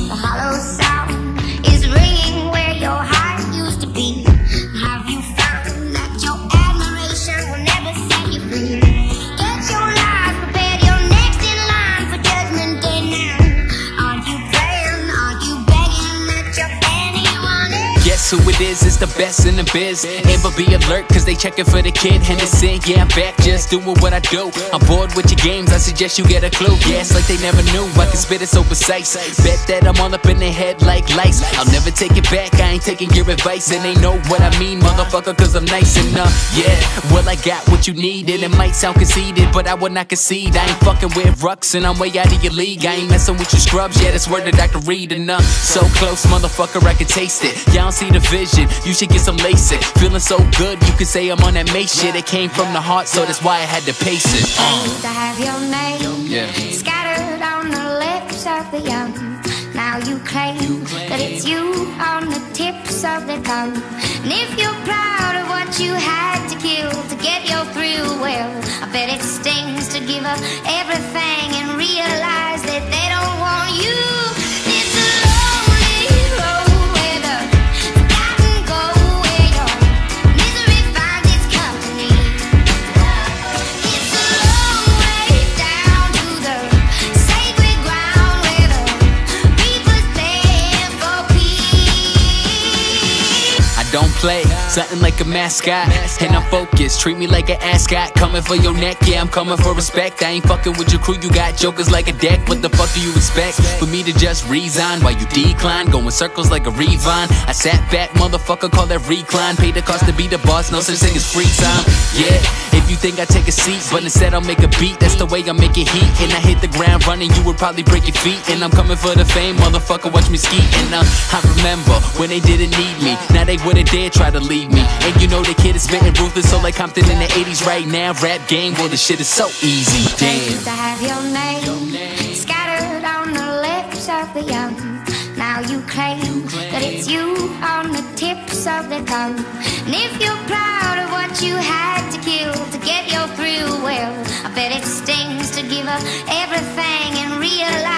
The hollow sound is ringing where your heart used to be. Have you found that your admiration will never set you free? Get your life prepared, you're next in line for judgment day now. Aren't you praying, aren't you begging that you're anyone else? Guess who it is, it's the best in the biz. Amber, be alert, cause they checking for the kid Henderson. Yeah, I'm back, just doing what I do. I'm bored with your games, I suggest you get a clue. Yeah, it's like they never knew, I can spit it so precise. Bet that I'm all up in their head like lice. I'll never take it back, I ain't taking your advice. And they know what I mean, motherfucker, cause I'm nice enough. Yeah, well I got what you need, and it might sound conceited, but I will not concede. I ain't fucking with rucks, and I'm way out of your league. I ain't messing with your scrubs, yeah, that's word that I can read enough. So close, motherfucker, I can taste it. Y'all don't see the vision, you should get some LASIK. Feeling so good, you can say I'm on that May shit. It came from the heart, so that's why I had to pace it. Ain't to have your name Yeah. scattered on the lips of the young. Now you claim that it's you on the tips of their tongue. And if you're proud of what you had to kill to get your thrill, well, I bet it stings to give up everything and realize that they don't want you. It's a lonely road where the forgotten go, where your misery finds its company. It's a long way down to the sacred ground where the reapers stand for peace. I don't play, something like a mascot, and I'm focused, treat me like an ascot. Coming for your neck, yeah, I'm coming for respect. I ain't fucking with your crew, you got jokers like a deck. What the fuck do you expect? For me to just resign while you decline, going circles like a Revine. I sat back, motherfucker, call that recline. Pay the cost to be the boss, no such thing as free time. Yeah, if you think I take a seat, but instead I'll make a beat, that's the way I make it heat. And I hit the ground running, you would probably break your feet. And I'm coming for the fame, motherfucker, watch me ski. And I remember when they didn't need me, now they wouldn't dare try to leave me. And you know the kid is spitting ruthless, so like Compton in the 80s right now. Rap game, well the shit is so easy, damn. To have your name scattered on the lips of the young. Now you claim that it's you on the tips of their tongue. And if you're proud of what you had to kill to get your thrill, well, I bet it stings to give up everything and realize